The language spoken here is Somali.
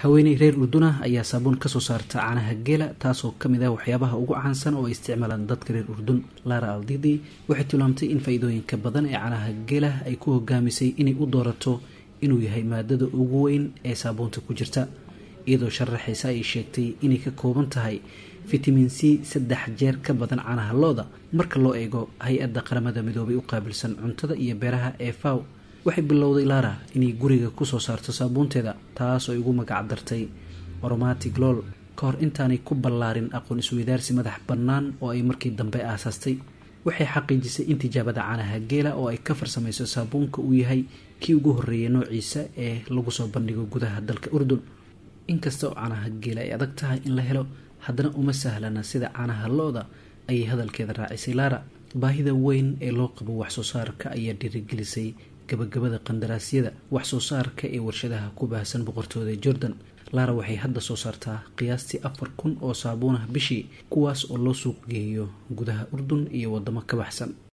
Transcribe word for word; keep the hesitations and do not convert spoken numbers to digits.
haweeney reer Urdun ah ayaa saabuun ka soo saarta caanaha geela taasoo kamid ah waxyaabaha ugu caansan oo ay isticmaalaan dadka reer Urdun. Lara Aldidi waxay tilmaamtay in faa'iidooyinka badan ee caanaha geela ay ku hogaamisay inay u doorato inuu yahay maadada ugu weyn ee saabuunta ku jirta, iyadoo sharaxaysa ay sheegtay inay ka kooban tahay vitamin C saddex jeer ka badan caanaha looda marka loo eego hay-adda qaramada midoobay u qaabilsan cuntada iyo beeraha ee F A O. waxay bilowday Lara inay guriga ku soo saarto saabuunteeda taas oo ugu magac dartay Aromatic Lol ka hor intaanay ku ballaarin aqoon isweydaarsi madax bannaan oo ay markii dambe aasaastay. waxay xaqiijisay in tijaabada caanaha geela oo ay ka farsamayso saabuunka uu yahay kii ugu horreeyay noociisa ee lagu soo bandhigo gudaha dalka Urdun. inkasta oo caanaha geela ay adag tahay in la helo, haddana uma sahlana sida caanaha looda ayay hadalkeeda raacisay Lara. baahida weyn ee loo qabo wax soo saarka ayaa dhiirigelisay gabagabada qandaraasyada wax soo saarka ee warshadaha ku baahsan boqortooyada Jordan. Lara waxay hadda soo saartaa qiyaastii afar kun oo saabuun ah bishii, kuwaas oo loo suuq geeyo gudaha Urdun iyo wadamo ka baxsan.